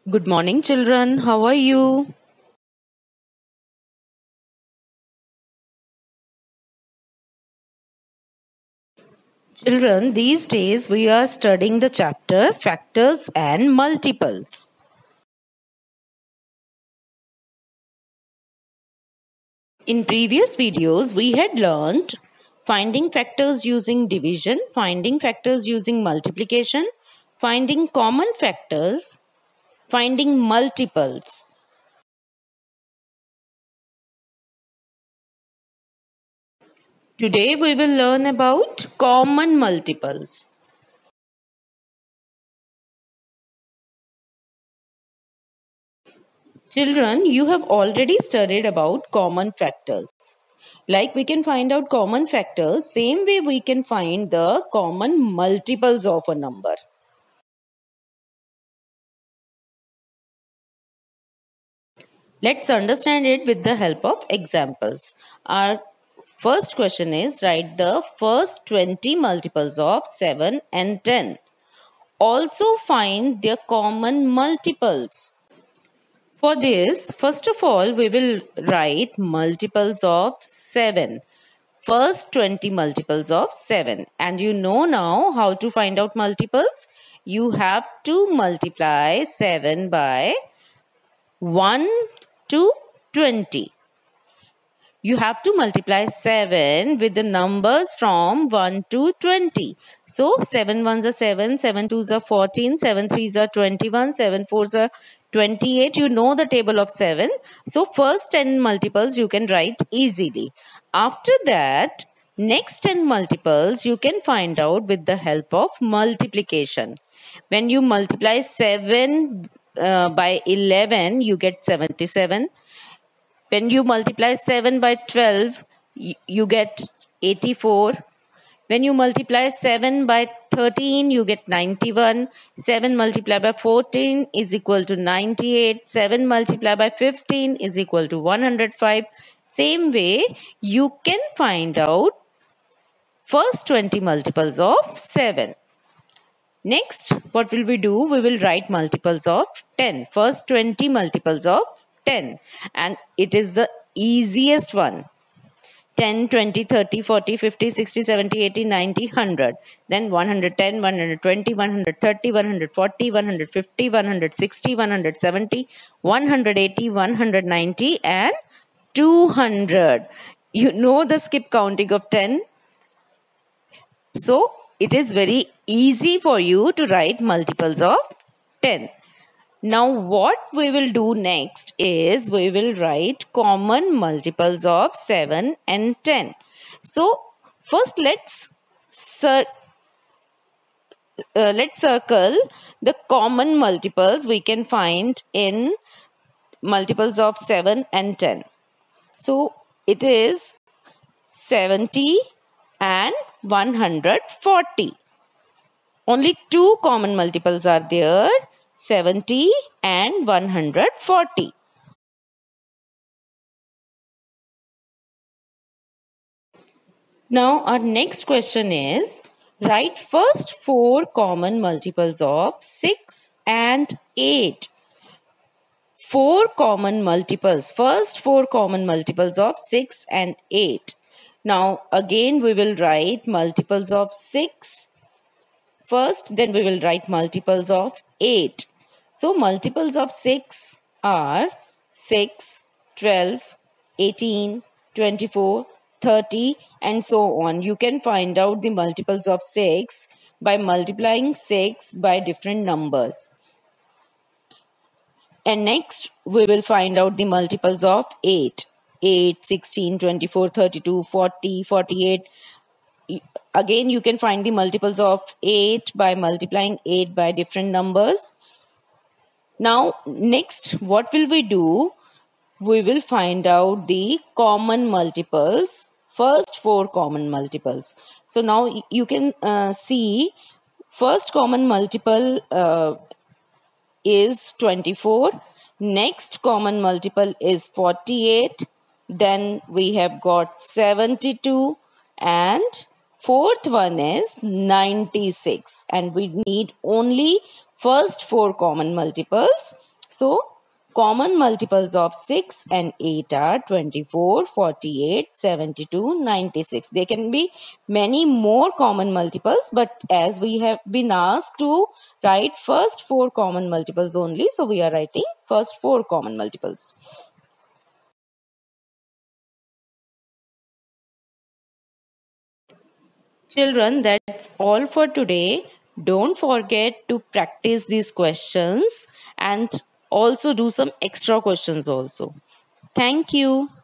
Good morning, children. How are you? Children, these days we are studying the chapter Factors and Multiples. In previous videos, we had learned finding factors using division, finding factors using multiplication, finding common factors, finding multiples. Today we will learn about common multiples. Children, you have already studied about common factors. Like we can find out common factors, same way we can find the common multiples of a number. Let's understand it with the help of examples. Our first question is write the first 20 multiples of 7 and 10. Also find their common multiples. For this, first of all, we will write multiples of 7. First 20 multiples of 7. And you know now how to find out multiples. You have to multiply 7 by 1 to 20. You have to multiply 7 with the numbers from 1 to 20. So 7 ones are 7, 7 twos are 14, 7 threes are 21, 7 fours are 28. You know the table of 7. So first 10 multiples you can write easily. After that, next 10 multiples you can find out with the help of multiplication. When you multiply 7 by 11, you get 77. When you multiply 7 by 12, you get 84. When you multiply 7 by 13, you get 91. 7 multiplied by 14 is equal to 98. 7 multiplied by 15 is equal to 105. Same way, you can find out first 20 multiples of 7. Next, what will we do? We will write multiples of 10. First 20 multiples of 10. And it is the easiest one. 10, 20, 30, 40, 50, 60, 70, 80, 90, 100. Then 110, 120, 130, 140, 150, 160, 170, 180, 190 and 200. You know the skip counting of 10. So, it is very easy for you to write multiples of 10. Now, what we will do next is we will write common multiples of 7 and 10. So, first let's circle the common multiples we can find in multiples of 7 and 10. So, it is 70 and 140. Only two common multiples are there, 70 and 140. Now our next question is, write first 4 common multiples of 6 and 8. 4 common multiples, first 4 common multiples of 6 and 8. Now again we will write multiples of 6 first, then we will write multiples of 8. So multiples of 6 are 6, 12, 18, 24, 30 and so on. You can find out the multiples of 6 by multiplying 6 by different numbers. And next we will find out the multiples of 8. 8, 16, 24, 32, 40, 48. Again, you can find the multiples of 8 by multiplying 8 by different numbers. Now, next, what will we do? We will find out the common multiples, first 4 common multiples. So, now you can see first common multiple is 24. Next common multiple is 48. Then we have got 72 and fourth one is 96, and we need only first 4 common multiples So common multiples of 6 and 8 are 24, 48, 72, 96. There can be many more common multiples, but as we have been asked to write first 4 common multiples only, so we are writing first 4 common multiples. Children, that's all for today. Don't forget to practice these questions and also do some extra questions also. Thank you.